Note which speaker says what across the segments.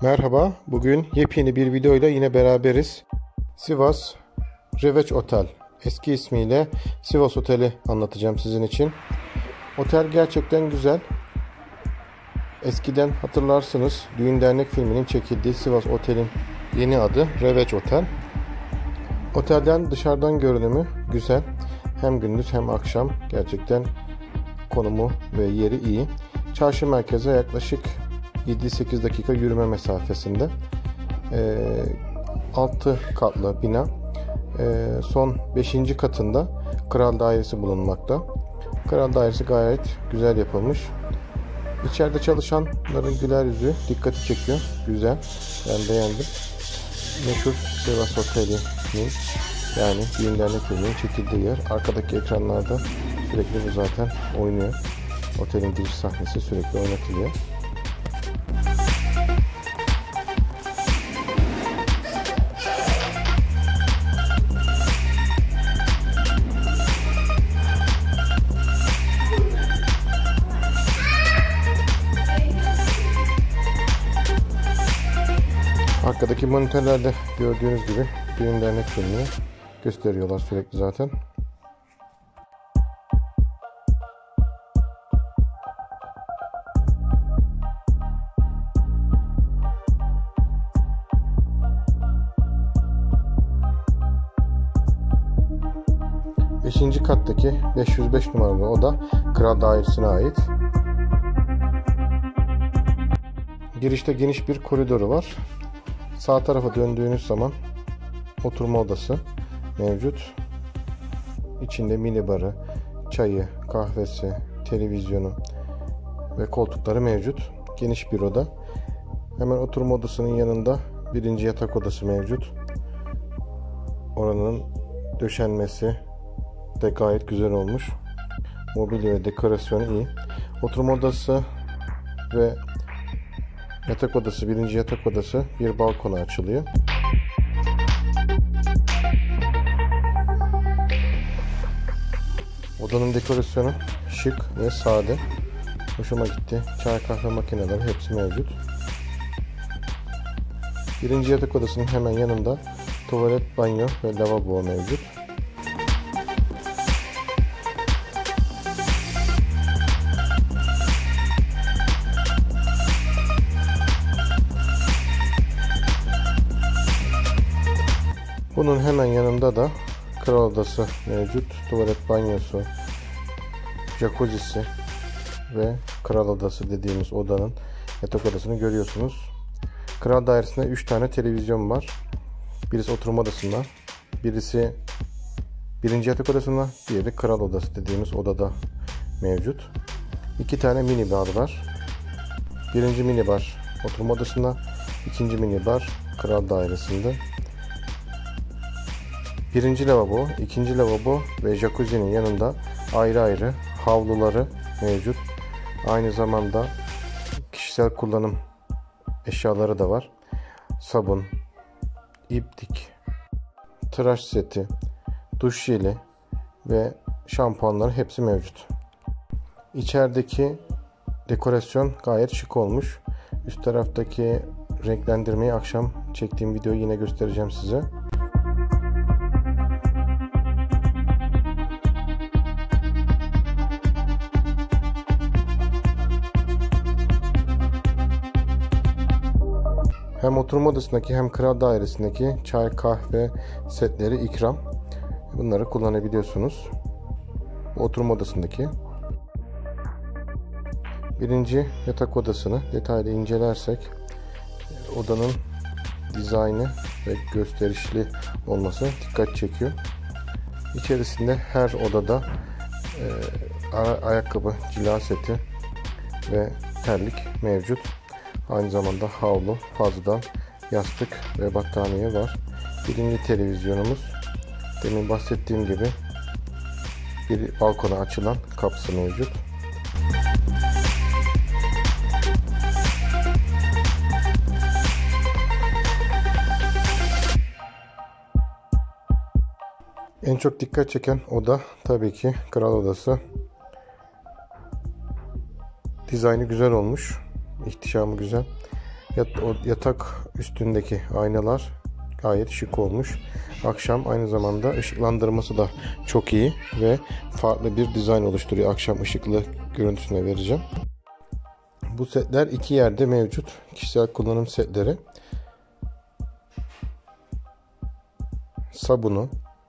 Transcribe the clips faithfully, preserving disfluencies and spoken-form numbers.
Speaker 1: Merhaba, bugün yepyeni bir videoyla yine beraberiz. Sivas Reveç Otel, eski ismiyle Sivas Oteli anlatacağım sizin için. Otel gerçekten güzel. Eskiden hatırlarsınız, Düğün Dernek filminin çekildiği Sivas Otel'in yeni adı Reveç Otel. Otelden dışarıdan görünümü güzel. Hem gündüz hem akşam gerçekten konumu ve yeri iyi. Çarşı merkeze yaklaşık yedi sekiz dakika yürüme mesafesinde. E, altı katlı bina. E, son beşinci katında Kral Dairesi bulunmakta. Kral Dairesi gayet güzel yapılmış. İçeride çalışanların güler yüzü dikkati çekiyor. Güzel. Ben beğendim. Meşhur Sivas Oteli'nin, yani Düğün Dernek filminin çekildiği yer. Arkadaki ekranlarda sürekli bu zaten oynuyor. Otelin giriş sahnesi sürekli oynatılıyor. Arkadaki monitörlerde gördüğünüz gibi Düğün Dernek filmini gösteriyorlar sürekli zaten. beşinci kattaki beş yüz beş numaralı oda Kral Dairesi'ne ait. Girişte geniş bir koridoru var. Sağ tarafa döndüğünüz zaman oturma odası mevcut. İçinde minibarı, çayı, kahvesi, televizyonu ve koltukları mevcut. Geniş bir oda. Hemen oturma odasının yanında birinci yatak odası mevcut. Oranın döşenmesi de gayet güzel olmuş. Mobilya ve dekorasyonu iyi. Oturma odası ve yatak odası, birinci yatak odası bir balkona açılıyor. Odanın dekorasyonu şık ve sade. Hoşuma gitti. Çay, kahve makineleri hepsi mevcut. Birinci yatak odasının hemen yanında tuvalet, banyo ve lavabo mevcut. Bunun hemen yanında da kral odası mevcut. Tuvalet, banyosu, jacuzzisi ve kral odası dediğimiz odanın yatak odasını görüyorsunuz. Kral dairesinde üç tane televizyon var. Birisi oturma odasında, birisi birinci yatak odasında, diğeri kral odası dediğimiz odada mevcut. İki tane minibar var. Birinci minibar oturma odasında, ikinci minibar kral dairesinde. Birinci lavabo, ikinci lavabo ve jacuzzi'nin yanında ayrı ayrı havluları mevcut. Aynı zamanda kişisel kullanım eşyaları da var. Sabun, iplik, tıraş seti, duş jeli ve şampuanların hepsi mevcut. İçerideki dekorasyon gayet şık olmuş. Üst taraftaki renklendirmeyi akşam çektiğim videoyu yine göstereceğim size. Hem oturma odasındaki hem kral dairesindeki çay, kahve setleri ikram. Bunları kullanabiliyorsunuz. Oturma odasındaki. Birinci yatak odasını detaylı incelersek odanın dizaynı ve gösterişli olması dikkat çekiyor. İçerisinde her odada e, ayakkabı, cila seti ve terlik mevcut. Aynı zamanda havlu, fazladan yastık ve battaniye var. Birinci televizyonumuz, demin bahsettiğim gibi bir balkona açılan kapısı mevcut. En çok dikkat çeken oda tabii ki kral odası. Dizaynı güzel olmuş. İhtişamı güzel. Yatak üstündeki aynalar gayet şık olmuş. Akşam aynı zamanda ışıklandırması da çok iyi ve farklı bir dizayn oluşturuyor. Akşam ışıklı görüntüsüne vereceğim. Bu setler iki yerde mevcut. Kişisel kullanım setleri. Sabunu,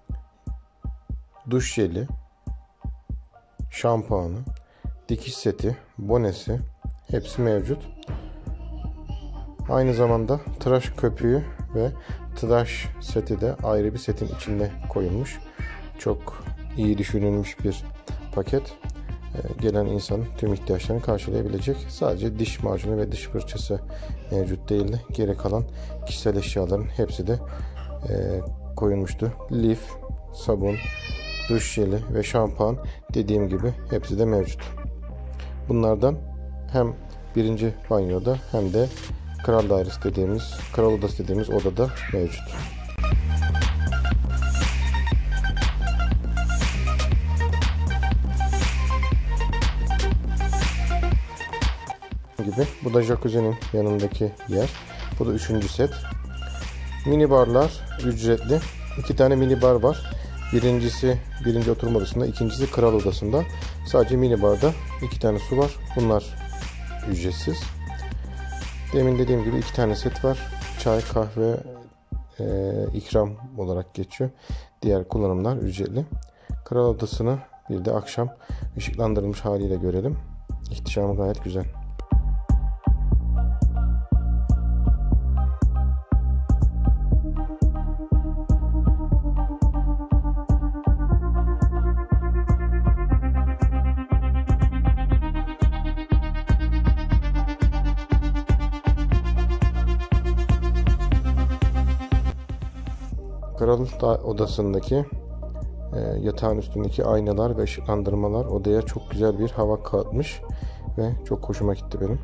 Speaker 1: duş jeli, şampuanı, dikiş seti, bonesi hepsi mevcut. Aynı zamanda tıraş köpüğü ve tıraş seti de ayrı bir setin içinde koyulmuş. Çok iyi düşünülmüş bir paket. Gelen insanın tüm ihtiyaçlarını karşılayabilecek. Sadece diş macunu ve diş fırçası mevcut değildi. Geri kalan kişisel eşyaların hepsi de e, koyulmuştu. Lif, sabun, duş jeli ve şampuan dediğim gibi hepsi de mevcut. Bunlardan hem birinci banyoda hem de Kral dairesi dediğimiz, kral odası dediğimiz odada mevcut. Gibi. Bu da jacuzzi'nin yanındaki yer. Bu da üçüncü set. Mini barlar ücretli. İki tane mini bar var. Birincisi birinci oturma odasında, ikincisi kral odasında. Sadece mini barda iki tane su var. Bunlar ücretsiz. Demin dediğim gibi iki tane set var. Çay, kahve, e, ikram olarak geçiyor. Diğer kullanımlar ücretli. Kral odasını bir de akşam ışıklandırılmış haliyle görelim. İhtişamı gayet güzel. Kral odasındaki e, yatağın üstündeki aynalar ve ışıklandırmalar odaya çok güzel bir hava katmış ve çok hoşuma gitti benim.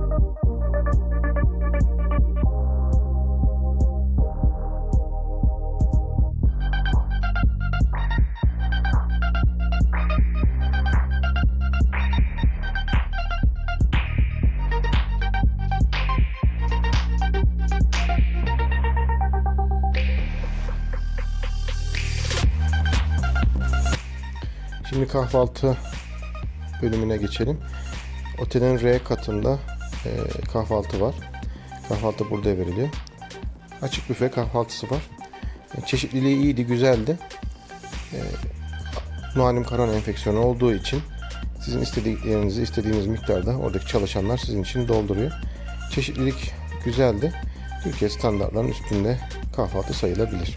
Speaker 1: Şimdi kahvaltı bölümüne geçelim. Otelin R katında e, kahvaltı var. Kahvaltı burada veriliyor. Açık büfe kahvaltısı var. E, çeşitliliği iyiydi, güzeldi. E, malum koron enfeksiyonu olduğu için sizin istediklerinizi istediğiniz miktarda oradaki çalışanlar sizin için dolduruyor. Çeşitlilik güzeldi. Türkiye standartlarının üstünde kahvaltı sayılabilir.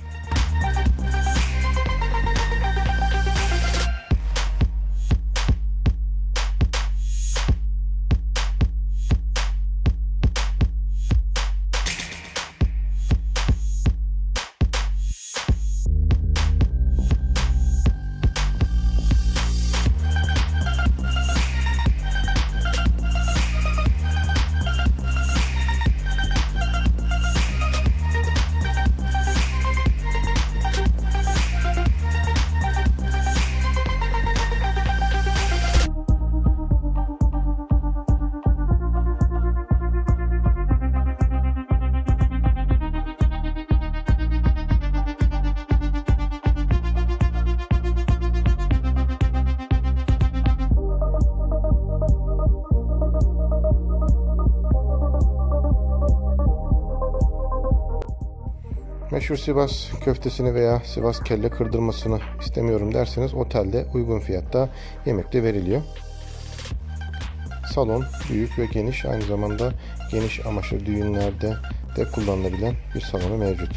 Speaker 1: Meşhur Sivas köftesini veya Sivas kelle kırdırmasını istemiyorum derseniz otelde uygun fiyatta yemek de veriliyor. Salon büyük ve geniş, aynı zamanda geniş amaçlı düğünlerde de kullanılabilen bir salonu mevcut.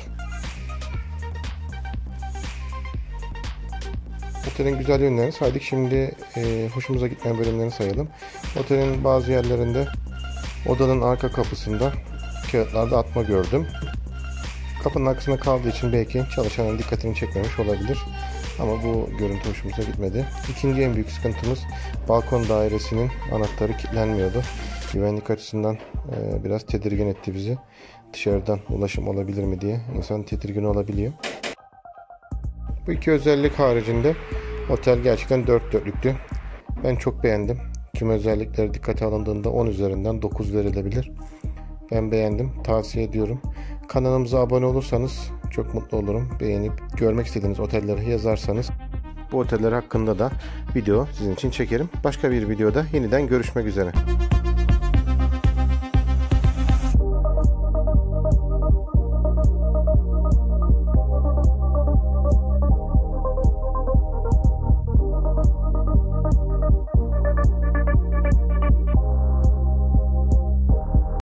Speaker 1: Otelin güzel yönlerini saydık. Şimdi e, hoşumuza gitmeyen bölümlerini sayalım. Otelin bazı yerlerinde odanın arka kapısında kağıtlarda atma gördüm. Kapının arkasında kaldığı için belki çalışanın dikkatini çekmemiş olabilir. Ama bu görüntü hoşumuza gitmedi. İkinci en büyük sıkıntımız balkon dairesinin anahtarı kilitlenmiyordu. Güvenlik açısından e, biraz tedirgin etti bizi. Dışarıdan ulaşım olabilir mi diye insan tedirgin olabiliyor. Bu iki özellik haricinde otel gerçekten dört dörtlüktü. Ben çok beğendim. Tüm özellikleri dikkate alındığında on üzerinden dokuz verilebilir. Ben beğendim. Tavsiye ediyorum. Kanalımıza abone olursanız çok mutlu olurum. Beğenip görmek istediğiniz otelleri yazarsanız bu oteller hakkında da video sizin için çekerim. Başka bir videoda yeniden görüşmek üzere.